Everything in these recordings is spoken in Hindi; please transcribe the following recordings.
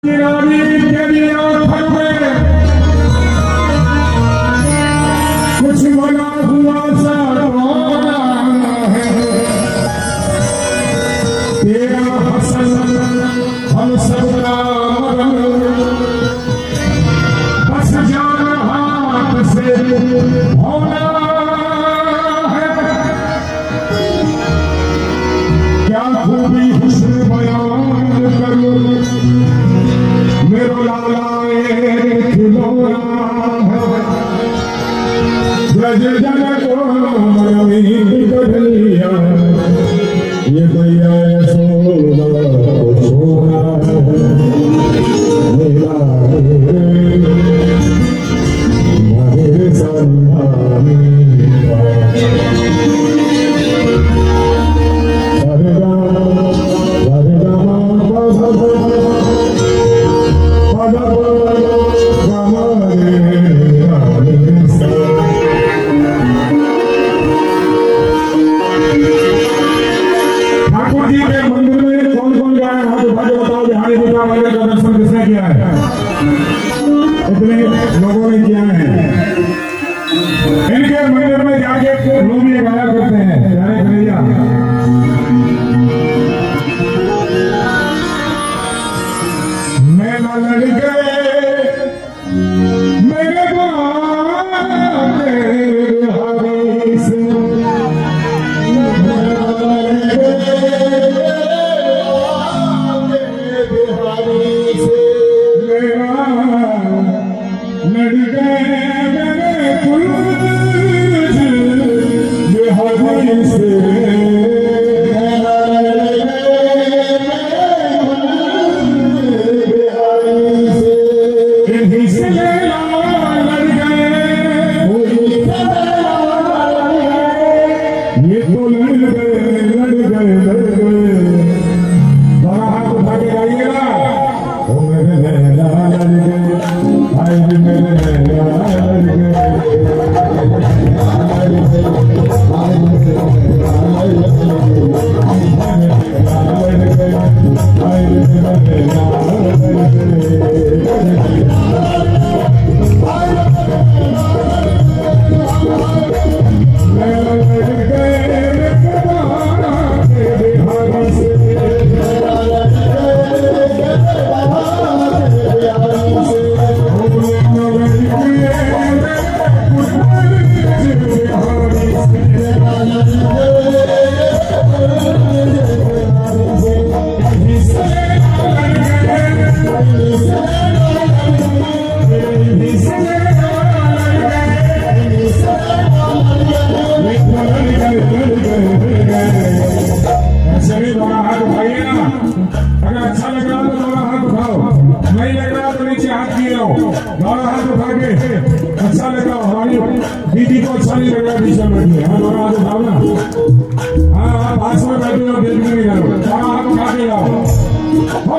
कुछ बना हुआ सा है तेरा हसन हम सबका मगन बस जान हाथ से होना है क्या खूबी हुस्न बयान करूं मेरो लाला खिलौना ब्रज जन को मनमी कर लिया ये भैया सोना सोना मेरा मेरे संधानी लोगों ने किया है। इनके मंदिर में जाके लोग ये गाया करते हैं जाने भैया मैं न लड़ गए मेरे हरी से अच्छा लगा हमारी दीदी को अच्छा नहीं लग रहा बीच में बैठी है दोनों हाथ उठाओ ना हाँ पास में बैठे हो देखने नहीं करो दोनों हाथ उठा के जाओ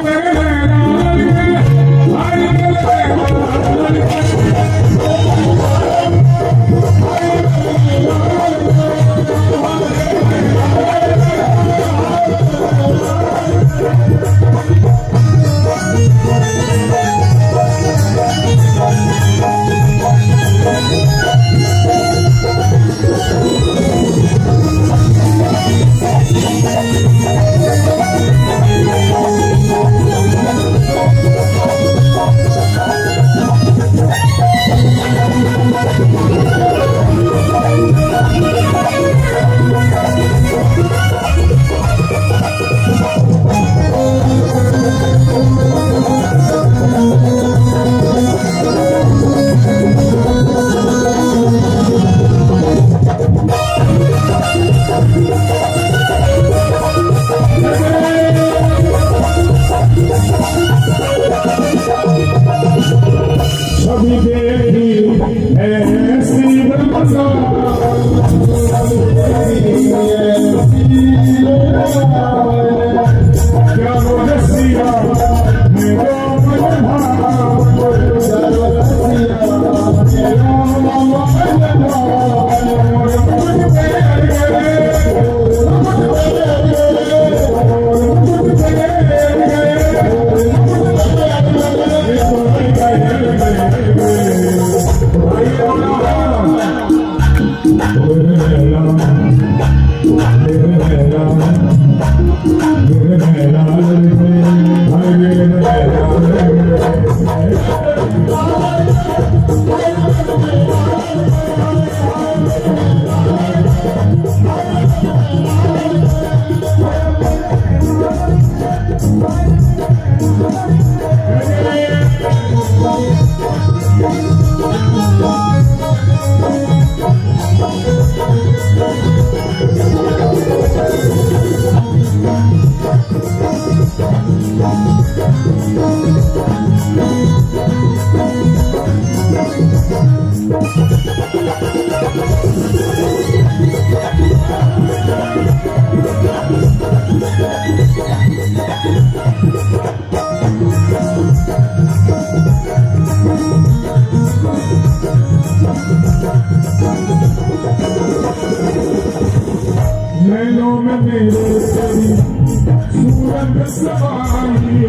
नैनों में मेरे तेरी सूरत सवारी,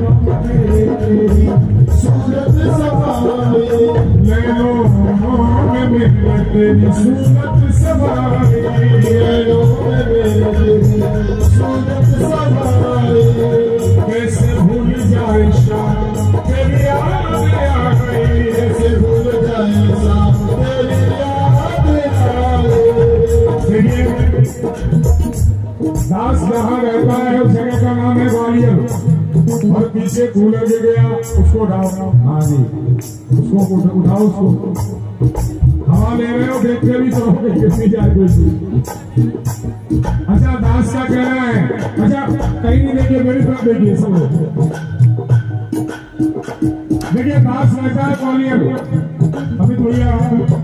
सूरत सवारी, नैनों में मेरे तेरी सूरत सवारी, नैनों में मेरे तेरी सूरत सवारी, कैसे भूल जाए शाम तेरी याद आ गई, कैसे भूल जाए शाम तेरी याद आ गई। दास जहाँ रहता है उस जगह का नाम है ग्वालियर, और पीछे कूलर गिर गया उसको उठाओ। हाँ जी, उसको उठाओ, उसको हवा ले रहे हो, देखते भी तो कितनी जाए कोई। अच्छा, दास क्या कह रहा है? अच्छा, कहीं नहीं देखिए, मेरी तरफ देखिए सब लोग। देखिए, दास रहता है ग्वालियर। अभी भैया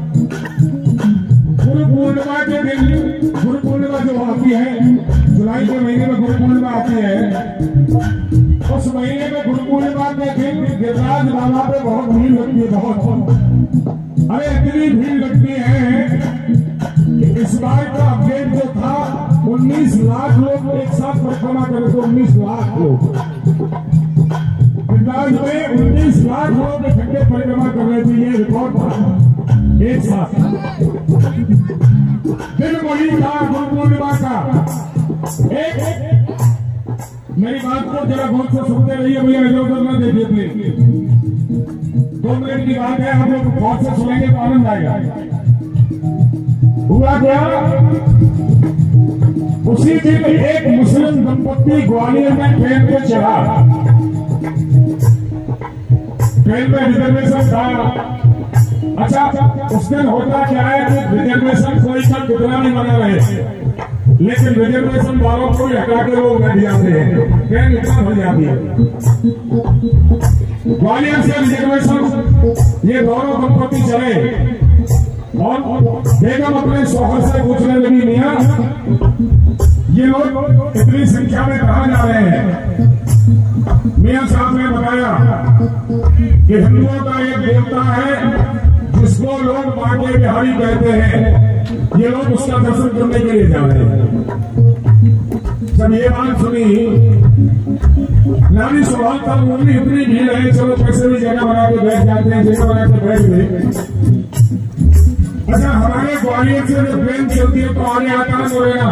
गुरु पूर्णिमा के दिन, गुरु पूर्णिमा जो आती है जुलाई के महीने में, गुरु पूर्णिमा आती है, उस महीने में गुरु पूर्णिमा के दिन गिरिराज बाबा पे बहुत भीड़ लगती है, बहुत। अरे इतनी भीड़ लगती है कि इस बार का अपडेट जो था 19 लाख लोग एक साथ परिक्रमा करे थे, 19 लाख लोग गिरिराज में 19 लाख लोग इकट्ठे परिक्रमा कर रहे थे, ये रिकॉर्ड था एक साथ। दिन वही था गुरु पूर्णिमा का। एक मेरी बात को जरा गौर से सुनते रहिए भैया, इधर उधर न देखिए प्लीज। 2 मिनट की बात है, हम लोग गौर से सुनेंगे तो आनंद आएगा। हुआ क्या, उसी दिन एक मुस्लिम दंपत्ति ग्वालियर में ट्रेन पे चढ़ा। ट्रेन में रिजर्वेशन था। अच्छा, उस दिन होता क्या है कि रिजर्वेशन कोई का कितना नहीं बना रहे, लेकिन रिजर्वेशन वालों को हटा के लोग बैठ जाते हैं, ट्रेन इतना भर जाती है। ग्वालियर से रिजर्वेशन ये दोनों दंपत्ति चले, और बेगम अपने शौहर से पूछने लगी, मियां ये लोग इतनी संख्या में कहाँ जा रहे हैं? मियां साहब ने बताया कि हिंदुओं का एक देवता है जिसको लोग बांके बिहारी कहते हैं, ये लोग उसका दर्शन करने के लिए जा रहे हैं। जब ये बात सुनी, नानी स्वभाव था, बोली इतनी भीड़ है, चलो कैसे भी जगह बना के बैठ जाते हैं, जगह बना के बैठ गए। अच्छा, हमारे ग्वालियर से जब ट्रेन चलती है तो आगे आता है मुरैना।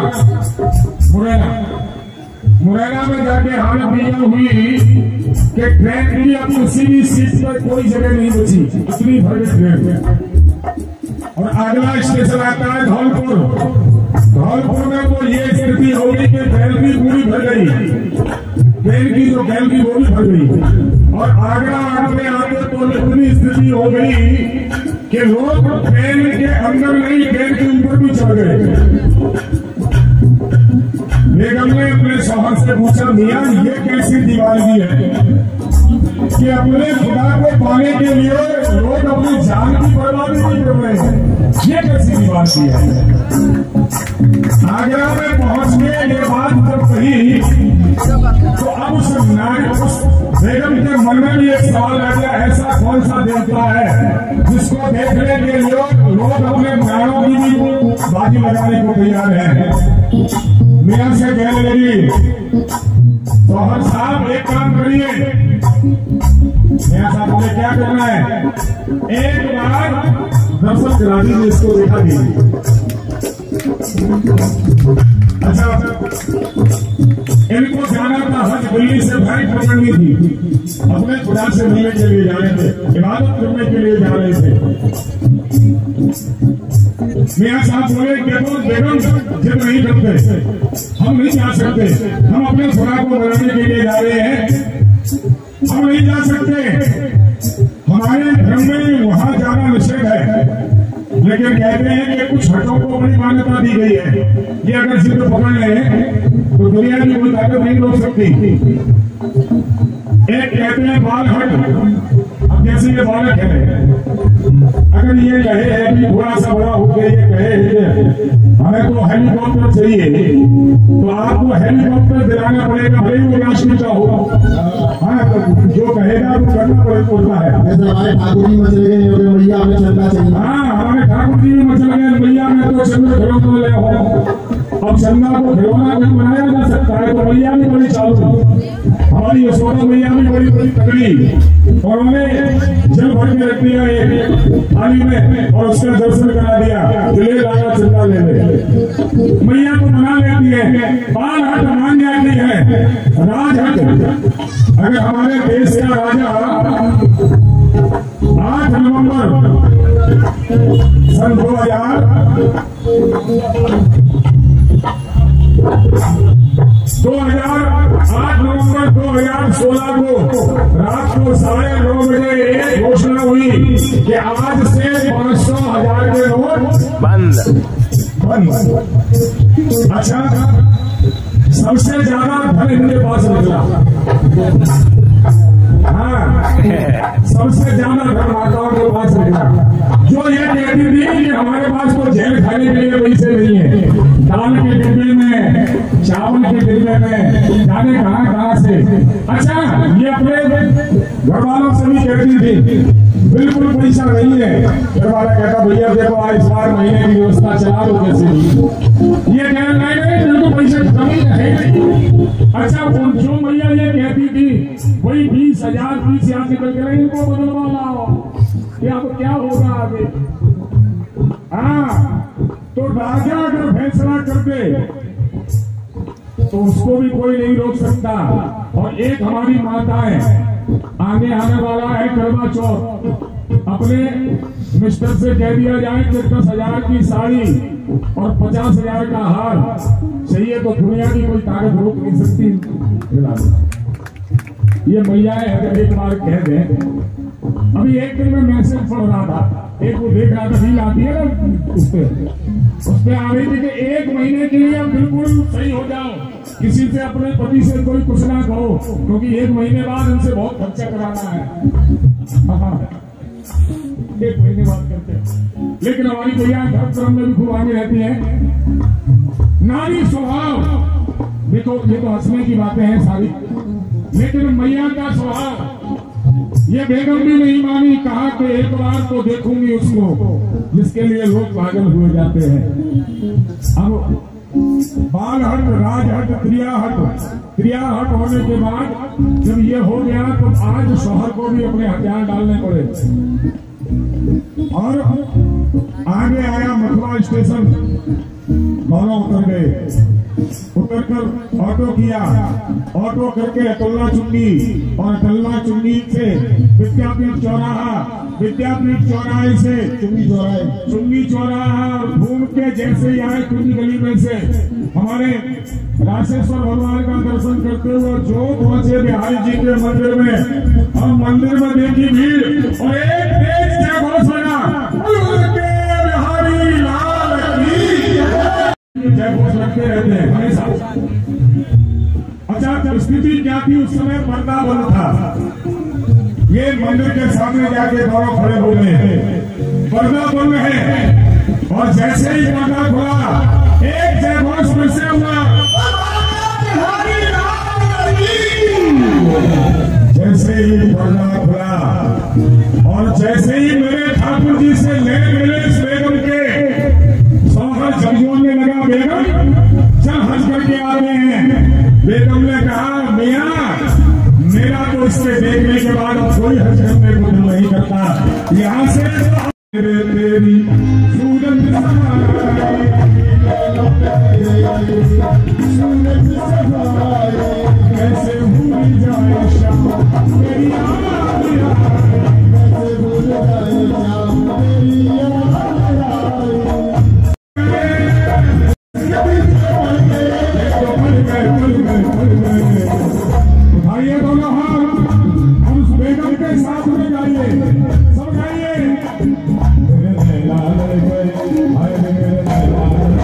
मुरैना में जाके हालत ये हुई कि ट्रेन की अब उसी भी सीट पर कोई जगह नहीं बची, इतनी भर गई ट्रेन। और अगला स्टेशन आता है धौलपुर। धौलपुर में तो ये स्थिति होगी कि गैलरी पूरी भर गई, ट्रेन की जो गैलरी वो भी भर गई। और आगरा आने आते तो इतनी स्थिति हो गई कि लोग ट्रेन के अंदर नहीं, ट्रेन के ऊपर भी चढ़ गए। बेगम ने अपने शौहर से पूछा, मियां ये कैसी दीवानगी है कि अपने खुदा को पाने के लिए लोग अपनी जान की बर्बादी नहीं कर रहे हैं, ये कैसी दीवानगी है? आगरा में पहुंच के ये बात जब कही तो अब उस बेगम के मन में भी एक सवाल आ गया, ऐसा कौन सा देवता है जिसको देखने के लिए लोग अपने प्राणों की भी बाजी लगाने को तैयार है? मियां से कहने लगी, शौहर साहब एक काम करिए। मियां साहब बोले, क्या करना है? एक बार दर्शन करा दीजिए, इसको देखा दीजिए। अच्छा, इनको जाना था हज, दिल्ली से फ्लाइट पकड़ करनी थी, अपने खुदा से मिलने के लिए जा रहे थे, इबादत करने के लिए जा रहे थे। मियां साहब बोले देखो बेगम जिद नहीं करते, हम नहीं जा सकते, हम अपने खुदा को मनाने के लिए जा रहे हैं, हम नहीं जा सकते, हमारे धर्म में वहां जाना निषेध है। लेकिन कहते हैं कि कुछ हटों को बड़ी मान्यता दी गई है, ये अगर जिद पकड़ ले तो दुनिया की कोई ताकत नहीं रोक सकती। एक कहते हैं बाल हट, अब जैसे ये बालक है, अगर ये कहे है कि थोड़ा सा बड़ा होकर ये कहे हमें तो हेलीकॉप्टर चाहिए, तो आपको हेलीकॉप्टर दिलाना पड़ेगा, भले वो राष्ट्रीय का होगा। हाँ, तो जो कहेगा वो करना पड़ता है। हमारे ठाकुर जी मचल गए, मैया में चलना चाहिए। हाँ, हमारे ठाकुर जी भी मचल गए, मैया में तो चंद्र खिलौना ले हो। अब चंदा को खिलौना कहीं बनाया जा सकता है, तो मैया भी बड़ी चालू, हमारी यशोदा मैया भी बड़ी बड़ी तगड़ी, और उन्हें जल भर के रख दिया एक थाली में और उसका दर्शन करा दिया, ले लाया चंदा ले ले। मैया को मना लेती है, बाल हट मान जाती है, राज हट। अगर हमारे देश का राजा 8 नवंबर सन 2008 नवंबर 2016 को रात को 9:30 बजे एक घोषणा हुई कि आज से 500,000 के नोट बंद। अच्छा, सबसे ज्यादा धन इनके पास निकला। हाँ, सबसे ज्यादा धन माताओं के पास निकला, जो ये कहती थी कि हमारे पास तो जेल खाने के लिए पैसे नहीं है, दाल के डिब्बे में, चावल के डिब्बे में, जाने कहाँ से। अच्छा, ये अपने घर वालों से भी कहती थी बिल्कुल पैसा नहीं है। घर वाला कहता भैया देखो आज इस बार महीने की व्यवस्था चला लो कैसे भी, ये कह रहे बिल्कुल पैसे कमी है। अच्छा, जो भैया ये कहती थी वही 20,000 निकल के रहे, इनको बदलवाना कि अब क्या होगा आगे। हाँ, तो राजा अगर फैसला कर दे तो उसको भी कोई नहीं रोक सकता। और एक हमारी माता है, आगे आने वाला है करवा चौथ, अपने मिस्टर से कह दिया जाए कि 10,000 की साड़ी और 50,000 का हार चाहिए तो दुनिया की कोई ताकत रोक नहीं सकती। ये मैया है, अगर एक बार कह दें। अभी एक दिन में मैसेज पढ़ रहा था, एक वो देख रहा था, रील आती है ना, उस पे आ रही थी कि 1 महीने के लिए बिल्कुल सही हो जाओ, किसी से अपने पति से कोई कुछ ना कहो, क्योंकि 1 महीने बाद इनसे बहुत खर्चा कराना है। 1 महीने बाद करते हैं। लेकिन हमारी भैया धर्म कर्म में भी खूब आगे रहती है। नारी स्वभाव देखो, ये तो हंसने की बातें हैं सारी, लेकिन मैया का स्वभाव, ये बेगम भी नहीं मानी, कहा कि एक बार तो देखूंगी उसको जिसके लिए लोग पागल हुए जाते हैं। अब बाल हट, राज हट, क्रिया हट होने के बाद जब ये हो गया तो आज शोहर को भी अपने हथियार डालने पड़े। और आगे आया मथुरा स्टेशन, दोनों उतर गए, उतरकर ऑटो किया, ऑटो करके अतुल्ला चुन्नी, और अतुल्ला चुन्नी से विद्यापीठ चौराहा, विद्यापीठ चौराहे से चुन्नी चौराहा घूम के जैसे ही आए चुन्नी गली में से हमारे राशेश्वर भगवान का दर्शन करते हुए जो पहुंचे बिहारी जी के मंदिर में, और मंदिर में देखी भीड़ और एक तेज जय घोष लगा, बिहारी लाल की जय घोष लगते रहते हैं हमेशा। अच्छा, स्थिति क्या थी उस समय? पर्दा बंद था, ये मंदिर के सामने जाके दोनों खड़े हो गए, पर्दा बंद है, और जैसे ही पर्दा खुला एक जय घोष फिर से हुआ, जैसे ही पर्दा खुला और जैसे ही मेरे ठाकुर जी से लेने मिले इस बेगम के, शौहर समझोने लगा बेगम चल हंस करके आ रहे हैं। बेगम ने कहा मियां मेरा तो इसके देखने के बाद अब कोई हंस करने को दिल नहीं करता, यहाँ से तेरी सूरत कैसे भूल जाए साथ में गाइए, सब गाइए। मेरे लाल गए, हाय मेरे लाल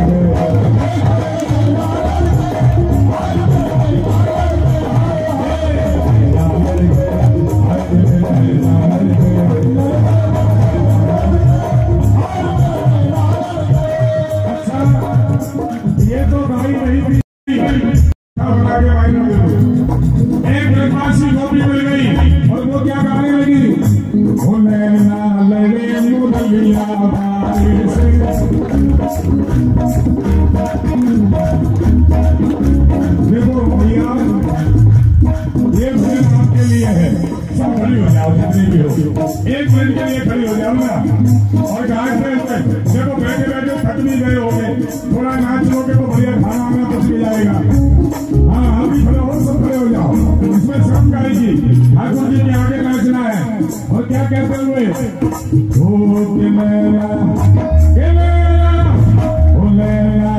ये तो भाई नहीं थी बना के भाई ने एक ब्रह्मासी गोपी मिल गई और वो क्या गाने लगी, ओ नैना लगे मुरलिया बारी से। देखो भैया ये फिल्म आपके लिए है, सब खड़ी हो जाओ जितनी भी हो, 1 मिनट के लिए खड़ी हो जाओ ना और देखो बैठे बैठे थक भी गए होंगे, थोड़ा नाच लोगे तो बढ़िया खाना आना कुछ भी जाएगा। हाँ हम भी खड़े हो, सब खड़े हो जाओ, इसमें शर्म गाएगी, ठाकुर जी के आगे नाचना है। और क्या कहते हुए ओ के मेरा ओ मेरा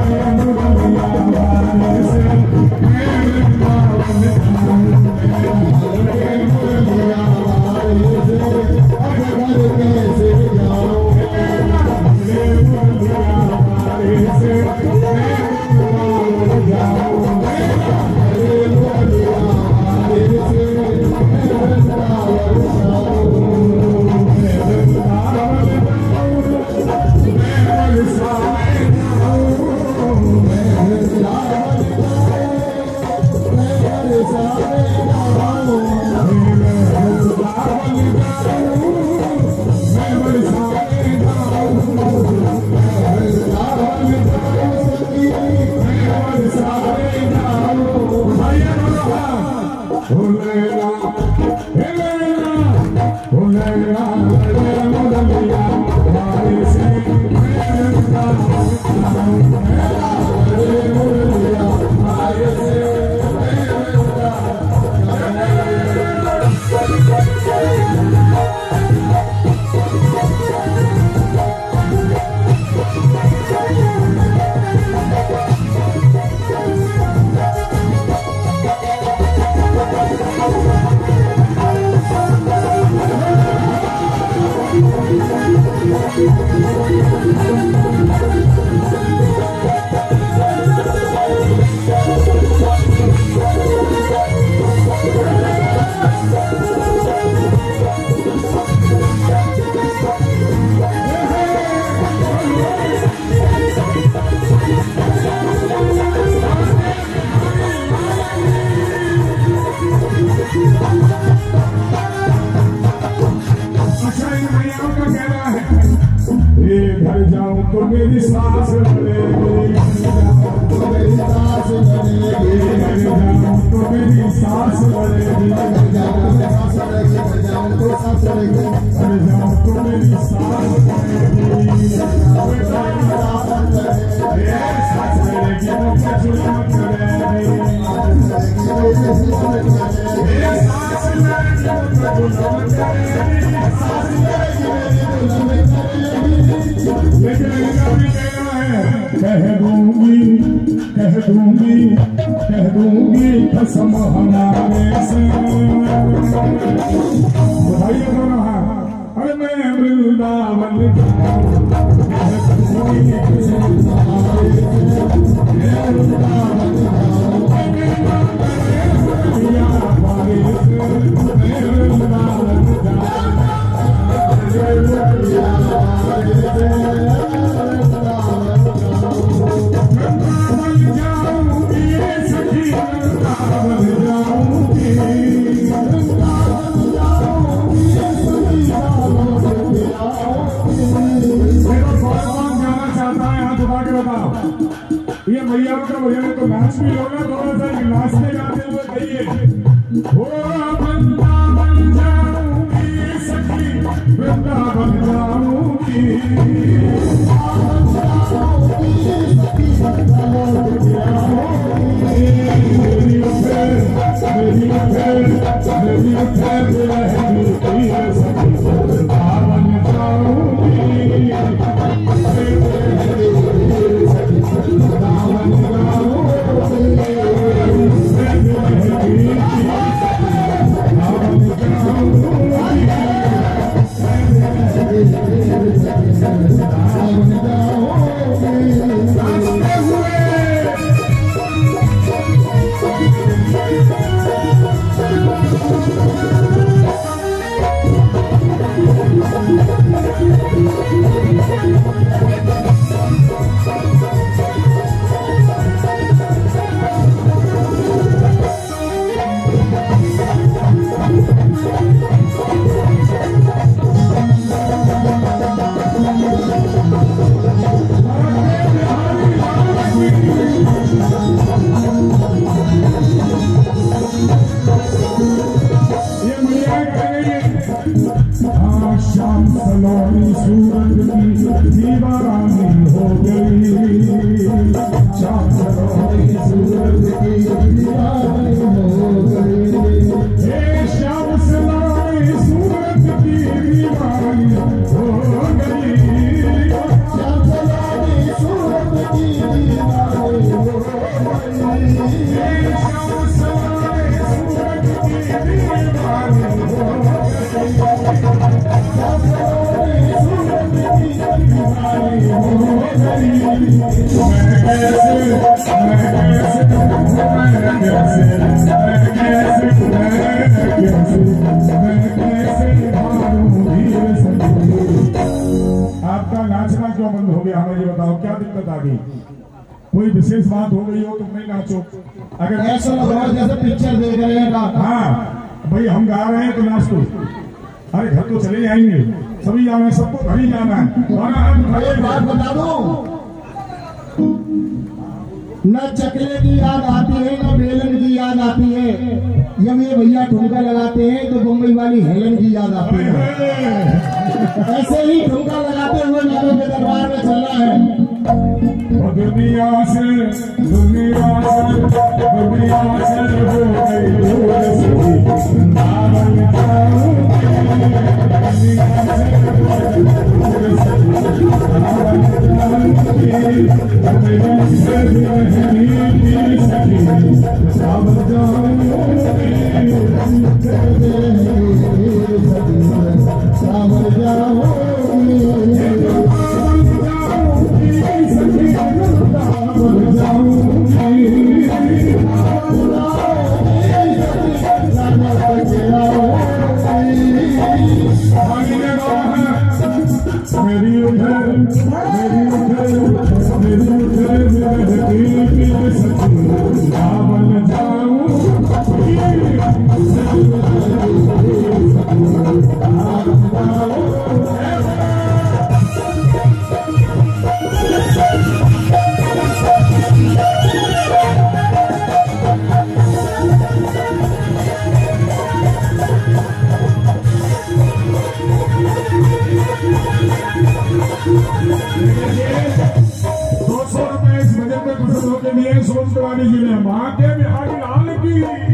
घर जाऊं तो मेरी सांस लड़ेगी, तो मेरी सांस लड़ेगी, घर जाऊं तो मेरी सांस लड़ेगी, घर जाऊं तो सांस लड़ेगी, घर जाऊं तो सांस लड़ेगी, घर जाऊं तो मेरी सांस लड़ेगी, सांस लड़ेगी मुझे जुल्म करेगी, सांस लड़ेगी मुझे जुल्म करेगी, सांस लेकिन इनका भी कहना है, कह दूंगी कसम हमारे से। बताइए दोनों हाथ, अरे मैं वृंदावन ये मैया का भजन तो नाच भी होगा, थोड़ा सा नाचते गाते हुए कहिए, वृंदावन जाऊंगी सखी, वृंदावन जाऊंगी, श्याम सलोनी सूरज की दीवानी हो गई, श्याम सलोनी सूरज की दीवानी हो गई, हे श्याम सलोनी सूरज की दीवानी हो गई, श्याम सलोनी सूरज की दीवानी हो गई, हे श्याम सलोनी सूरज की दीवानी हो आपका नाचना क्यों बंद हो गया? हमें ये बताओ, क्या दिक्कत आ गई? कोई विशेष बात हो गई हो तुम नहीं नाचो? अगर ऐसा लग रहा है जैसे पिक्चर देख रहे हैं। हाँ भाई, हम गा रहे हैं तो नाच दो। अरे घर तो चले जाएंगे, सभी जाना है, सबको घर ही जाना है। एक बात बता दो, न चकले की याद आती है न बेलन की याद आती है, जब ये भैया ठुमका लगाते हैं तो मुंबई वाली हेलन की याद आती है। ऐसे ही ठुमका लगाते हुए लोगों के दरबार में चलना है। दुनिया से हो गई सोचवानी जिले माँ के बिहारी लाल की।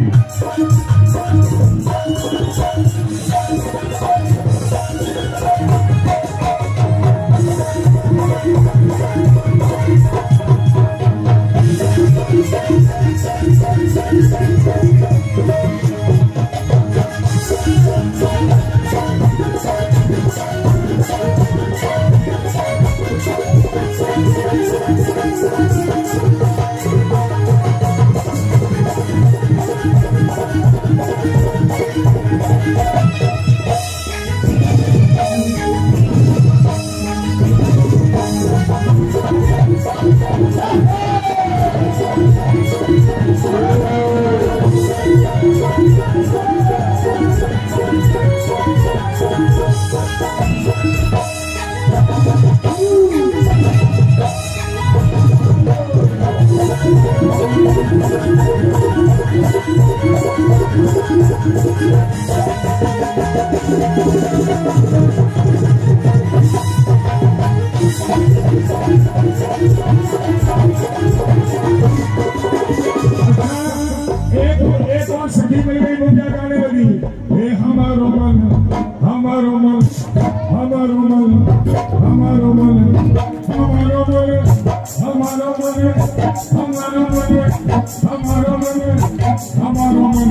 एक और सखी मिल गई, वो क्या गाने लगी? हे हमारो मन, हमारो मन, हमारो मन, हमारो मन, हमारो मन, हमारो मन, हमारो मन, हमारो मन, हमारो मन,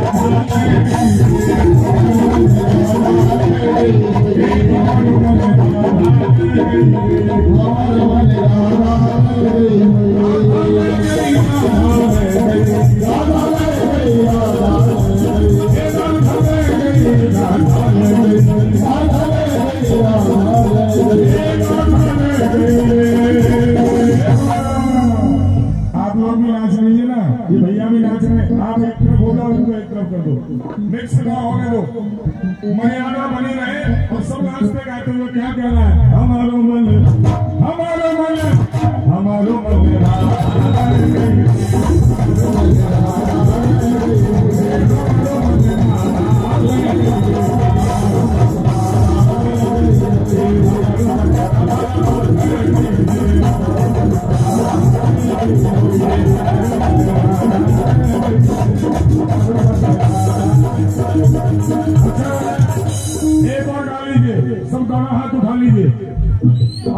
आप लोग भी नाच रही है ना, ये भैया भी नाच रहे हैं। आप एक तरफ हो जाओ, उनको एक तरफ कर दो, मिक्स ना होने दो, मर्यादा बनी रहे और सब नाचते गाते हुए क्या कहना है? हमारो मन, हमारो मन, हमारो मन,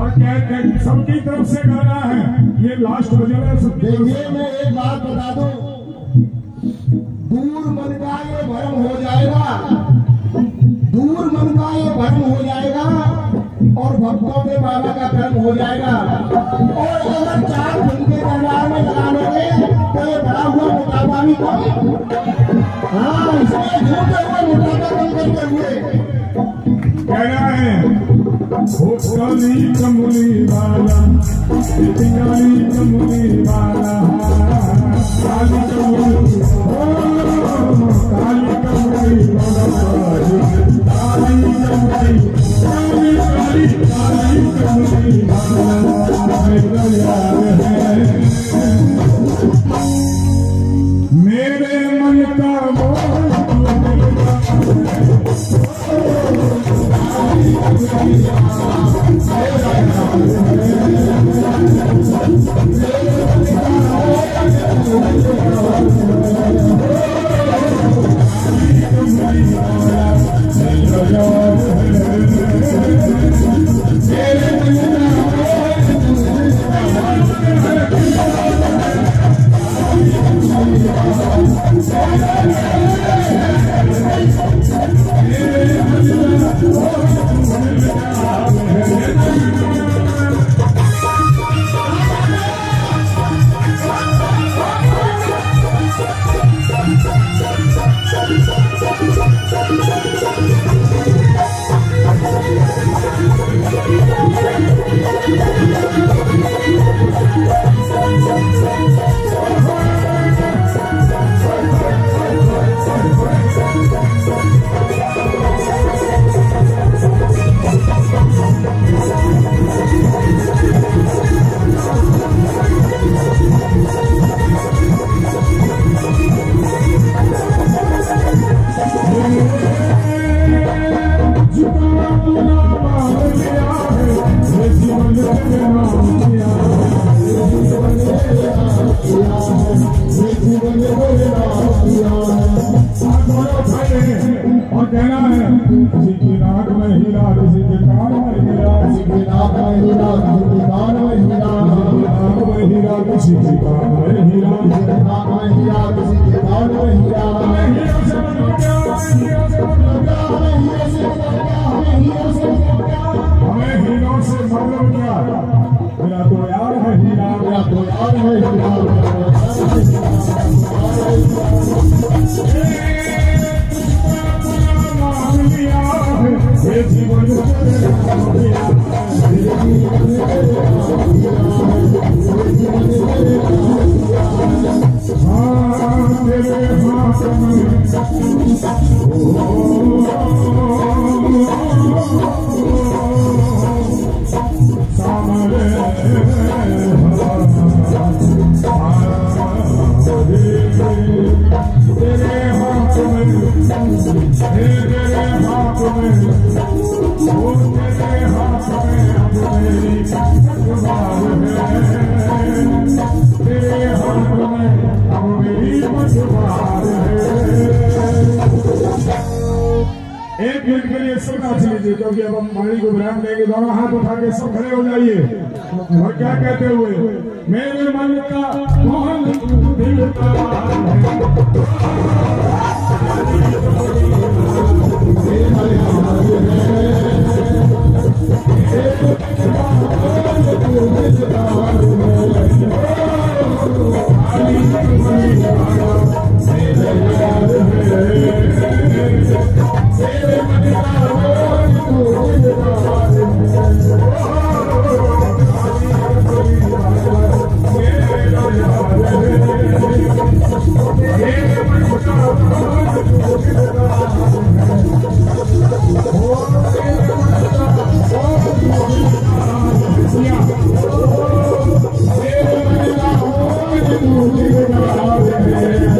सबकी तरफ से गाना है, ये लास्ट बजल है सबकी। देखिए मैं एक बात बता दूं, दूर मन का ये भ्रम हो जाएगा, दूर मन का ये भ्रम हो जाएगा और भक्तों के बाबा का कर्म हो जाएगा। और अगर 4 दिन के दरबार में लगा लोगे तो ये बड़ा हुआ मोटापा भी कम, हाँ इसलिए झूठे हुए मोटापा कम करते हुए कहना है काली कमली वाला, काली कमली वाला, काली कमली, काली कमली मेरे मन का और कहना है किसी की नाक में हीरा, किसी के कान में हीरा, किसी की नाक में हीरा, किसी के कान में हीरा, नाक में हीरा, किसी के कान में हीरा, किसी के नाक में हीरा, किसी के कान में हीरा। हमें हीरो से मतलब क्या, हमें हीरो से मतलब क्या, हमें हीरो से मतलब क्या, हमें हीरो से मतलब क्या, हमें हीरो से मतलब क्या। मेरा तो यार है हीरा, मेरा तो यार है हीरा, ये जीवन तेरे हाथ में सामने तेरे हाथ में, तेरे हाथ में, वो तेरे हाथ में अब मेरी मझधार है, तेरे हाथ में अब मेरी मझधार है। एक मिनट के लिए सब नाच लीजिए, क्योंकि अब हम माली को विराम देंगे। दोनों हाथ उठा के सब खड़े हो जाइए और क्या कहते हुए, मेरे मन का मोहन दिल का Yeah.